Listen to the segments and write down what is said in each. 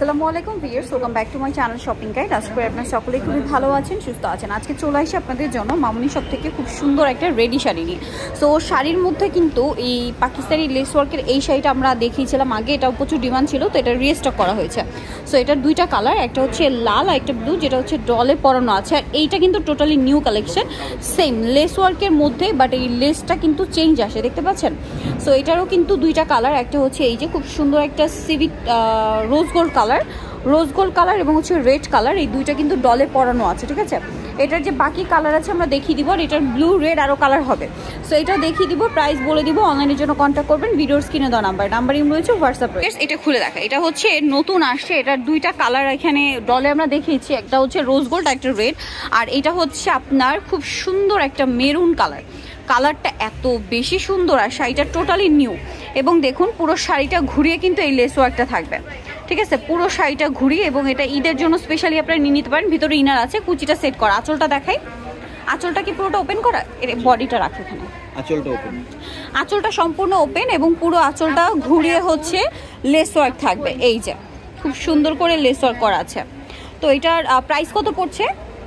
আসসালামু আলাইকুম viewers, welcome back to my channel shopping guide. আশা করি আপনারা সকলেই খুবই ভালো আছেন, সুস্থ আছেন। আজকে চলে আসি আপনাদের জন্য মামুনি শপ থেকে খুব সুন্দর একটা রেডি শাড়ি নিয়ে। সো শাড়ির মধ্যে কিন্তু এই পাকিস্তানি লেস ওয়ার্কের এই শাড়িটা আমরা দেখিয়েছিলাম আগে, এটাও প্রচুর ডিমান্ড ছিল, তো এটা রিস্টক করা হয়েছে। সো এটার দুইটা কালার, একটা হচ্ছে লাল আর একটা ব্লু, যেটা হচ্ছে ডলে পরানো আছে। আর এইটা কিন্তু totally new collection, same lace ওয়ার্কের মধ্যে, বাট এই লেসটা কিন্তু চেঞ্জ আসে, দেখতে পাচ্ছেন। সো এটারও কিন্তু দুইটা কালার, একটা হচ্ছে এই যে খুব সুন্দর একটা সিভিক রোজ গোল্ড কালার এবং হচ্ছে রেড কালার, এই দুইটা কিন্তু ডলে পরানো আছে, ঠিক আছে। এটার যে বাকি কালার আছে আমরা দেখিয়ে দিব, আর এটার ব্লু রেড আরও কালার হবে। সো এটা দেখিয়ে দিব, প্রাইস বলে দিব, অনলাইনের জন্য কন্ট্যাক্ট করবেন, ভিডিওর স্ক্রিনে দেওয়া নাম্বার রয়েছে, হোয়াটসঅ্যাপ রয়েছে। এটা খুলে দেখা, এটা হচ্ছে নতুন আসছে, এটার দুইটা কালার এখানে ডলে আমরা দেখিয়েছি, একটা হচ্ছে রোজ গোল্ড একটা রেড, আর এটা হচ্ছে আপনার খুব সুন্দর একটা মেরুন কালারটা এত বেশি সুন্দর। আর শাড়িটা টোটালি নিউ, এবং দেখুন পুরো শাড়িটা ঘুরিয়ে কিন্তু এই লেস ওয়ার্কটা থাকবে, ঠিক আছে। পুরো শাড়িটা ঘুরিয়ে, এবং এটা ঈদের জন্য স্পেশালি আপনারা নিয়ে নিতে পারেন। ভিতরে ইনার আছে, কুচিটা সেট করা। আঁচলটা দেখাই, আঁচলটা কি পুরোটা ওপেন করা? এর বডিটা রাখো এখানে, আঁচলটা ওপেন, আঁচলটা সম্পূর্ণ ওপেন, এবং পুরো আঁচলটা ঘুরিয়ে হচ্ছে লেস ওয়ার্ক থাকবে। এই যে খুব সুন্দর করে লেস ওয়ার্ক করা আছে। তো এটার প্রাইস কত পড়ছে?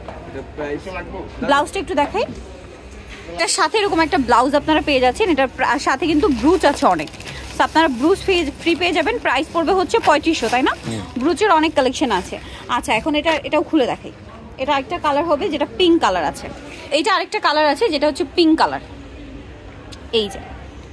ব্লাউজটা একটু দেখাই। এটার সাথে এরকম একটা ব্লাউজ আপনারা পেয়ে যাচ্ছেন, এটার সাথে কিন্তু ব্রুচ আছে অনেক, তো আপনারা ব্রুচ ফ্রি পেয়ে যাবেন। প্রাইস পড়বে হচ্ছে 3500, তাই না? ব্রুচের অনেক কালেকশন আছে। আচ্ছা, এখন এটাও খুলে দেখাই। এটা একটা কালার হবে যেটা পিঙ্ক কালার আছে, এইটা আরেকটা কালার আছে যেটা হচ্ছে পিঙ্ক কালার। এই যে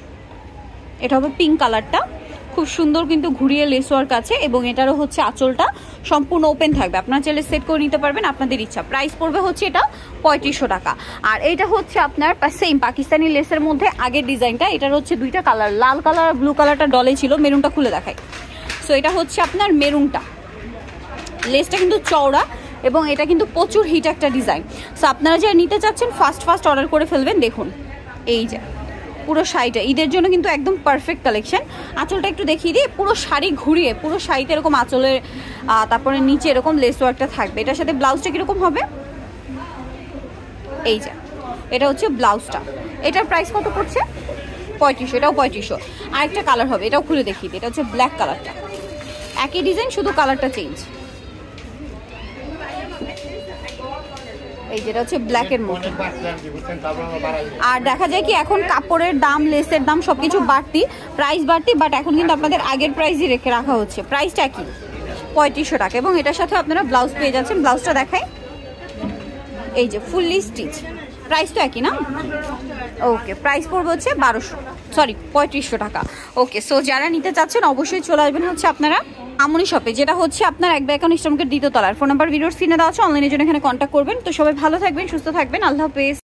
এটা হবে পিঙ্ক কালারটা, খুব সুন্দর কিন্তু ঘুরিয়ে লেস ওয়ার্ক আছে, এবং এটারও হচ্ছে আঁচলটা সম্পূর্ণ ওপেন থাকবে। আপনারা চাইলে সেট করে নিতে পারবেন আপনাদের ইচ্ছা। প্রাইস পড়বে হচ্ছে এটা 3500 টাকা। আর এটা হচ্ছে আপনার সেম পাকিস্তানি লেসের মধ্যে আগের ডিজাইনটা, এটার হচ্ছে দুইটা কালার, লাল কালার আর ব্লু কালারটা ডলে ছিল, মেরুনটা খুলে দেখাই। সো এটা হচ্ছে আপনার মেরুনটা, লেসটা কিন্তু চওড়া, এবং এটা কিন্তু প্রচুর হিট একটা ডিজাইন। সো আপনারা যারা নিতে চাচ্ছেন ফাস্ট অর্ডার করে ফেলবেন। দেখুন এই যে পুরো শাড়িটা ঈদের জন্য কিন্তু একদম পারফেক্ট কালেকশন। আঁচলটা একটু দেখিয়ে দিই, পুরো শাড়ি ঘুরিয়ে পুরো শাড়িতে এরকম আঁচলের তারপরে নিচে এরকম লেস ওয়ার্কটা থাকবে। এটার সাথে ব্লাউজটা কীরকম হবে? এই যে এটা হচ্ছে ব্লাউজটা। এটার প্রাইস কত পড়ছে? 3500। এটাও 3500। আরেকটা কালার হবে, এটাও খুলে দেখিয়ে দিই। এটা হচ্ছে ব্ল্যাক কালারটা, একই ডিজাইন, শুধু কালারটা চেঞ্জ। এই যেটা হচ্ছে ব্ল্যাকের মধ্যে। আর দেখা যায় কি এখন কাপড়ের দাম, লেসের দাম সবকিছু বাড়তি, প্রাইস বাড়তি, বাট এখন কিন্তু আপনাদের আগের প্রাইসই রাখা হচ্ছে। প্রাইসটা কি? 3500 টাকা, এবং এটার সাথে আপনারা ব্লাউজ পেয়ে যাচ্ছেন। ব্লাউজটা দেখাই, এই যে ফুললি স্টিচ। প্রাইস তো একই না? ওকে, প্রাইস পড়বে হচ্ছে 3500 টাকা। ওকে, সো যারা নিতে চাচ্ছেন অবশ্যই চলে আসবেন হচ্ছে আপনারা মামুনি শপে, যেটা হচ্ছে আপনার এক ব্যাকন ইস্টার্নকের দ্বিতীয় তলার। ফোন নাম্বার ভিডিওর স্ক্রিনে দেওয়া আছে, অনলাইনের জন্য এখানে কন্ট্যাক্ট করবেন। তো সবাই ভালো থাকবেন, সুস্থ থাকবেন, আল্লাহ হাফেজ।